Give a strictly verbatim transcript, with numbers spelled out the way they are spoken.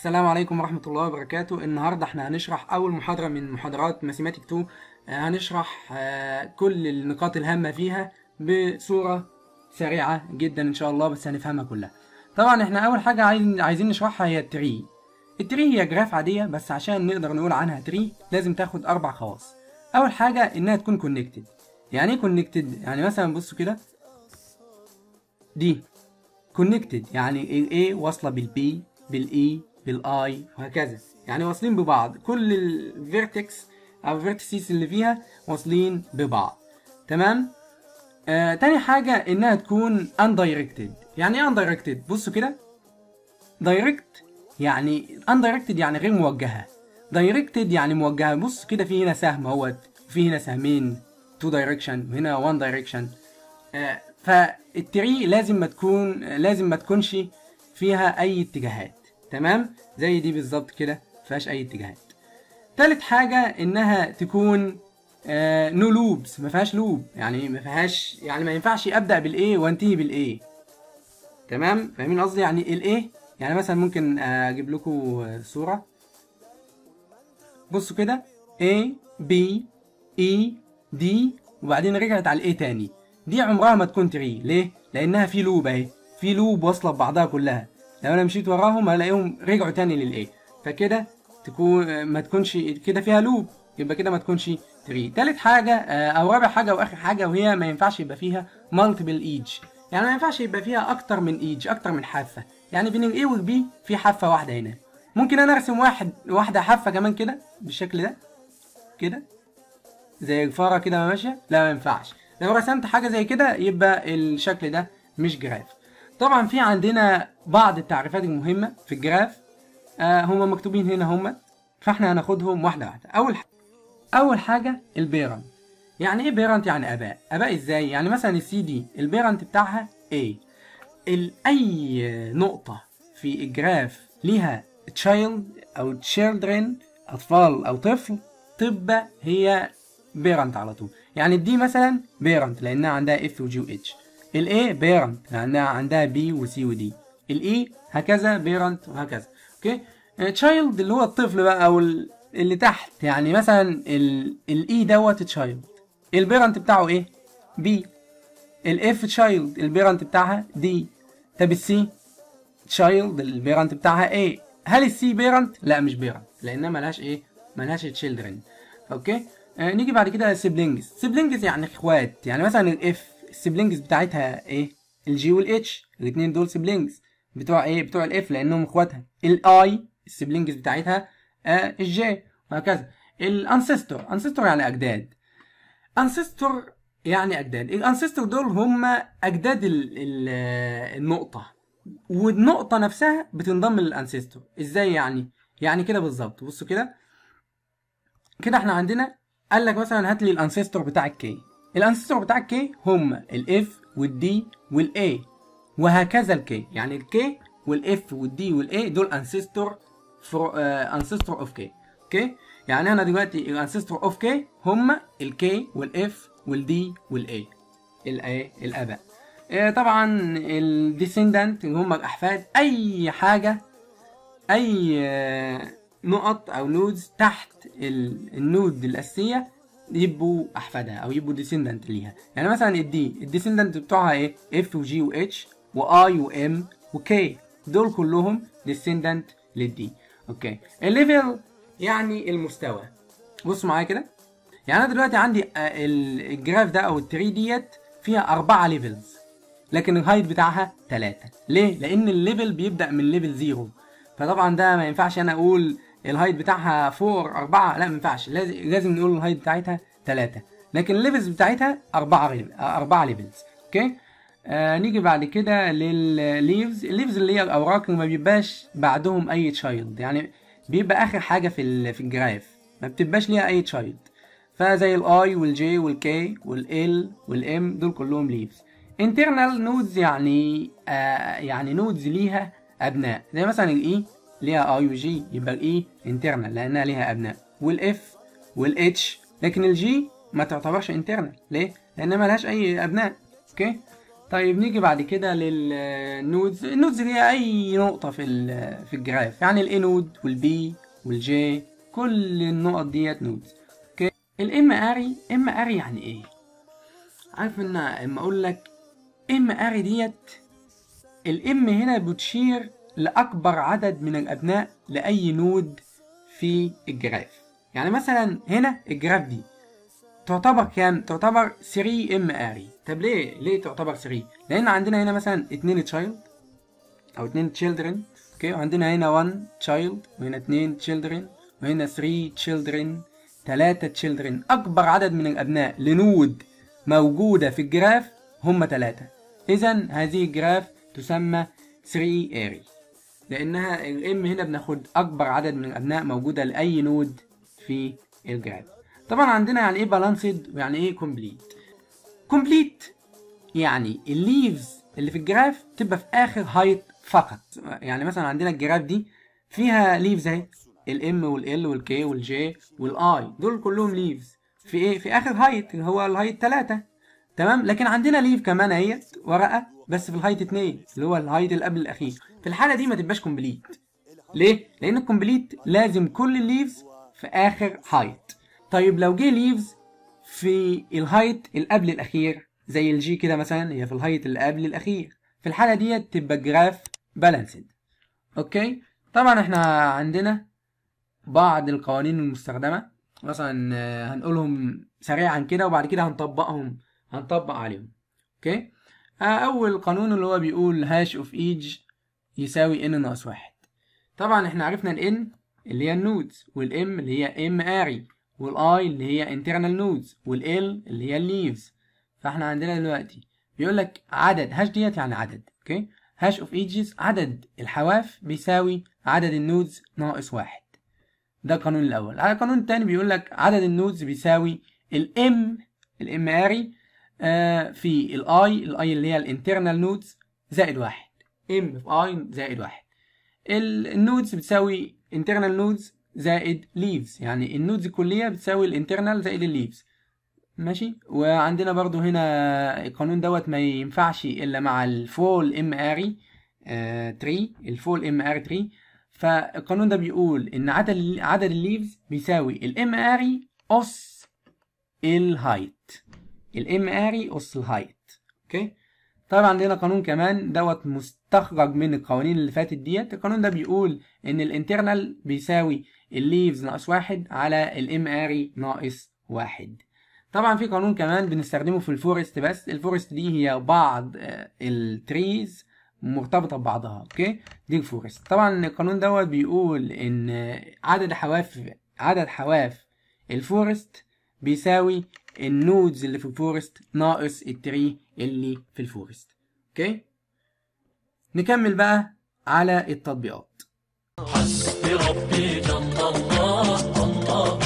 السلام عليكم ورحمة الله وبركاته. النهاردة احنا هنشرح أول محاضرة من محاضرات ماثيماتيك اتنين. آه، هنشرح آه، كل النقاط الهامة فيها بصورة سريعة جدا إن شاء الله، بس هنفهمها كلها. طبعا احنا أول حاجة عايزين عايزين نشرحها هي التري. التري هي جراف عادية، بس عشان نقدر نقول عنها تري لازم تاخد أربع خواص. أول حاجة إنها تكون كونكتد. يعني إيه كونكتد؟ يعني مثلا بصوا كده، دي كونكتد يعني ال A واصلة بال B بال E بالاي وهكذا، يعني واصلين ببعض. كل الفيرتكس او الفيرتسيس اللي فيها واصلين ببعض. تمام. آه، تاني حاجة انها تكون undirected. يعني ايه undirected؟ بصوا كده، direct يعني undirected يعني غير موجهة، directed يعني موجهة. بص كده، في هنا سهم اهوت، وفي هنا سهمين two direction وهنا one direction. آه، فالتري لازم ما تكون لازم ما تكونش فيها اي اتجاهات. تمام، زي دي بالظبط كده مفيهاش اي اتجاهات. تالت حاجه انها تكون آه نو لوبس، ما فيهاش لوب، يعني ما فيهاش يعني ما ينفعش ابدا بالاي وانتهي بالاي. تمام، فاهمين قصدي؟ يعني الاي يعني مثلا ممكن اجيب لكم صوره. بصوا كده، A B E D وبعدين رجعت على الاي تاني. دي عمرها ما تكون تري. ليه؟ لانها في لوب اهي، في لوب واصله ببعضها كلها. لو انا مشيت وراهم هلاقيهم رجعوا تاني للاي، فكده تكون ما تكونش كده فيها لوب، يبقى كده ما تكونش تري. تالت حاجه او رابع حاجه واخر حاجه، وهي ما ينفعش يبقى فيها مالتيبل ايدج. يعني ما ينفعش يبقى فيها اكتر من ايدج، اكتر من حافه. يعني بين الاي والبي في حافه واحده هنا. ممكن انا ارسم واحد واحده حافه كمان كده بالشكل ده كده، زي الفاره كده ماشيه. لا، ما ينفعش. لو رسمت حاجه زي كده يبقى الشكل ده مش جراف. طبعا في عندنا بعض التعريفات المهمه في الجراف، آه هم مكتوبين هنا هم، فاحنا هناخدهم واحده واحده. اول حاجه اول حاجه البيرنت. يعني ايه بيرنت؟ يعني اباء. اباء ازاي؟ يعني مثلا السي دي البيرنت بتاعها A. اي نقطه في الجراف ليها child او children، اطفال او طفل، تبقى هي بيرنت على طول. يعني الدي مثلا بيرنت لانها عندها اف وجي واتش. الاي بيرنت لانها عندها بي وسي ودي. الاي هكذا بيرنت وهكذا. اوكي. تشايلد اللي هو الطفل بقى او اللي تحت، يعني مثلا الاي دوت تشايلد، البيرنت بتاعه ايه؟ بي. الاف تشايلد البيرنت بتاعها دي. طب السي تشايلد البيرنت بتاعها ايه؟ هل السي بيرنت؟ لا، مش بيرنت لانها ملهاش ايه؟ ملهاش تشيلدرن. اوكي. آه نيجي بعد كده للسيبلينجز. سيبلينجز يعني اخوات. يعني مثلا الاف السيبلينجز بتاعتها ايه؟ الجي والاتش، الاثنين دول سيبلينجز بتوع ايه؟ بتوع الاف لانهم اخواتها. الاي السيبلينجز بتاعتها آه الجي وهكذا. الانسيستور، انسيستور يعني اجداد. انسيستور يعني اجداد. الانسيستور دول هم اجداد ال ال النقطه، والنقطه نفسها بتنضم للانسيستور. ازاي يعني؟ يعني كده بالظبط. بصوا كده كده احنا عندنا قال لك مثلا هات لي الانسيستور بتاع الكي. الانسيستور بتاع الكي هم الاف والدي والاي وهكذا الكي. يعني الكي والاف والدي والاي دول انسيستور فور انسيستور اوف كي. اوكي. يعني انا دلوقتي الانسيستور اوف كي هم الكي والاف والدي والاي، الاي الاباء. اه طبعا الديسندنت اللي هم الاحفاد. اي حاجه، اي اه نقط او نودز تحت النود الاساسيه يبقوا احفادها او يبقوا ديسندنت ليها. يعني مثلا الدي الديسندنت بتوعها ايه؟ اف وجي واتش واي وام وكي، دول كلهم ديسندنت للدي. اوكي. الليفل يعني المستوى. بصوا معايا كده، يعني انا دلوقتي عندي الجراف ده او التري ديت فيها اربعه ليفلز، لكن الهايت بتاعها ثلاثة. ليه؟ لان الليفل بيبدا من ليفل زيرو، فطبعا ده ما ينفعش انا اقول الهايت بتاعها فور أربعة. لا، ما ينفعش. لازم لازم نقول الهايت بتاعتها ثلاثة، لكن الليفلز بتاعتها أربعة أربعة ليفلز. اوكي. آه نيجي بعد كده للليفز. الليفز اللي هي الاوراق اللي ما بيبقاش بعدهم اي تشايلد، يعني بيبقى اخر حاجه في في الجراف، ما بتبقاش ليها اي تشايلد. فزي الاي والجي والكي والال والام دول كلهم ليفز. internal نودز يعني آه يعني نودز ليها ابناء، زي مثلا الاي ليها اي وجي، يبقى الاي internal لانها ليها ابناء، والاف والاتش. لكن الجي ما تعتبرش internal. ليه؟ لانها ما لهاش اي ابناء. اوكي. طيب نيجي بعد كده للنودز. النودز دي اي نقطة في في الجراف، يعني الاي نود والبي والجي، كل النقط ديت نودز. اوكي. الام اري، ام اري يعني ايه؟ عارف ان اما اقول لك ام اري ديت، الام هنا بتشير لاكبر عدد من الابناء لاي نود في الجراف. يعني مثلا هنا الجراف دي تعتبر كام؟ تعتبر ثري ام اري. طب ليه؟ ليه تعتبر ثري؟ لان عندنا هنا مثلا اتنين تشايلد او اتنين تشيلدرن، اوكي، وعندنا هنا واحد تشايلد، وهنا اتنين تشيلدرن، وهنا ثري تشيلدرن، تلاتة تشيلدرن. اكبر عدد من الابناء لنود موجودة في الجراف هم تلاتة. اذا هذه الجراف تسمى ثري اري، لانها الام هنا بناخد اكبر عدد من الابناء موجودة لاي نود في الجراف. طبعا عندنا يعني ايه بالانسد ويعني ايه كومبليت. كومبليت يعني الليفز اللي في الجراف تبقى في اخر هايت فقط. يعني مثلا عندنا الجراف دي فيها ليفز اهي، الام والال والكي والجي والاي، دول كلهم ليفز في ايه؟ في اخر هايت اللي هو الهايت تلاتة. تمام. لكن عندنا ليف كمان اهيت ورقه بس في الهايت اتنين اللي هو الهايت اللي قبل الاخير. في الحاله دي ما تبقاش كومبليت. ليه؟ لان الكومبليت لازم كل الليفز في اخر هايت. طيب لو جه ليفز في الهايت اللي قبل الاخير زي الجي كده مثلا، هي في الهايت اللي قبل الاخير، في الحاله ديت تبقى الجراف بالانسد. اوكي. طبعا احنا عندنا بعض القوانين المستخدمه، مثلا هنقولهم سريعا كده وبعد كده هنطبقهم، هنطبق عليهم. اوكي. اول قانون اللي هو بيقول هاش اوف ايج يساوي ان ناقص واحد. طبعا احنا عرفنا الان اللي هي النودز، والام اللي هي ام اري، والاي اللي هي internal nodes، والال اللي هي الليفز. فاحنا عندنا دلوقتي بيقول لك عدد هاش ديت يعني عدد. اوكي. هاش اوف ايجز، عدد الحواف بيساوي عدد النودز ناقص واحد. ده القانون الاول. على القانون الثاني بيقول لك عدد النودز بيساوي الام الام اري آه في الاي، الاي اللي هي الانترنال نودز زائد واحد. ام في اي زائد واحد. النودز بتساوي internal نودز زائد leaves، يعني النودز الكلية بتساوي الانترنال زائد الليفز. ماشي. وعندنا برضو هنا القانون دوت ما ينفعش الا مع الفول ام اري تري، الفول ام اري تري. فالقانون ده بيقول ان عدد عدد الليفز بيساوي الام اري اس الهايت، الام اري اس الهايت. اوكي. طبعا عندنا قانون كمان دوت مستخرج من القوانين اللي فاتت ديت. القانون ده بيقول ان الانترنال بيساوي الليفز ناقص واحد على الام اري ناقص واحد. طبعا في قانون كمان بنستخدمه في الفورست، بس الفورست دي هي بعض التريز مرتبطة ببعضها. اوكي. دي الفورست. طبعا القانون دوت بيقول ان عدد حواف عدد حواف الفورست بيساوي النودز اللي في الفورست ناقص التري اللي في الفورست. اوكي. نكمل بقى على التطبيقات. حسبي ربي جل الله الله